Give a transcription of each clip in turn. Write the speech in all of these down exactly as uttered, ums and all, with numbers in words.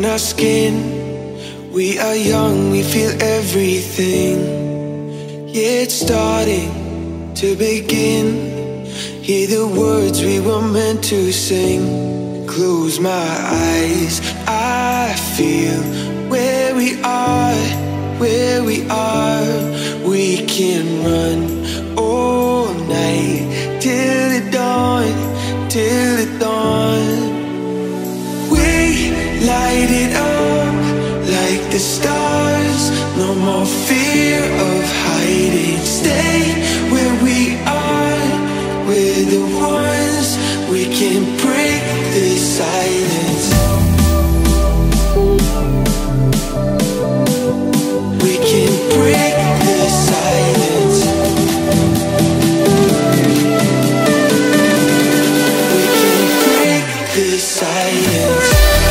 on our skin. We are young, we feel everything. Yeah, it's starting to begin. Hear the words we were meant to sing. Close my eyes, I feel where we are, where we are. We can run all night till the dawn, till the dawn. We light it up like the stars. No more fear of hiding. Stay where we are. We're the ones. We can break the silence. We can break the silence. We can break the silence.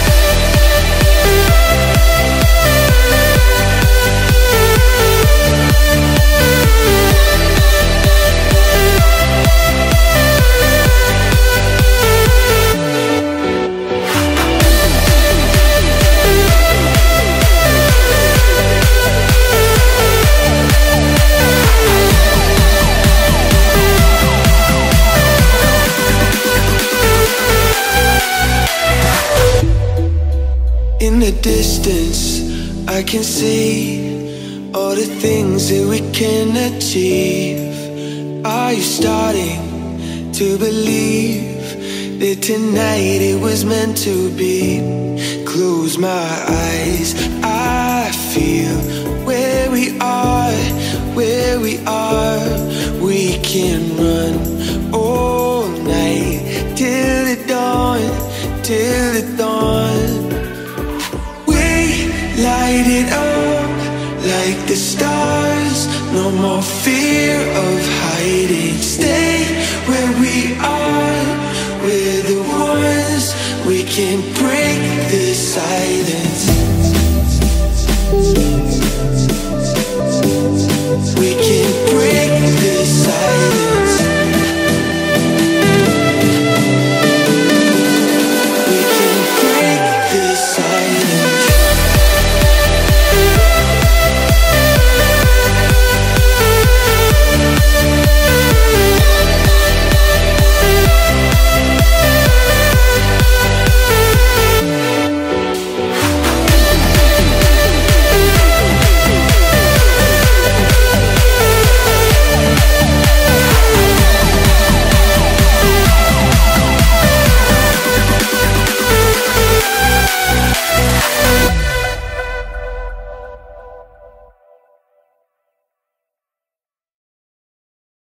In the distance, I can see all the things that we can achieve. Are you starting to believe that tonight it was meant to be? Close my eyes, I feel where we are, where we are. We can run all night till the dawn, till the dawn. Light it up like the stars. No more fear of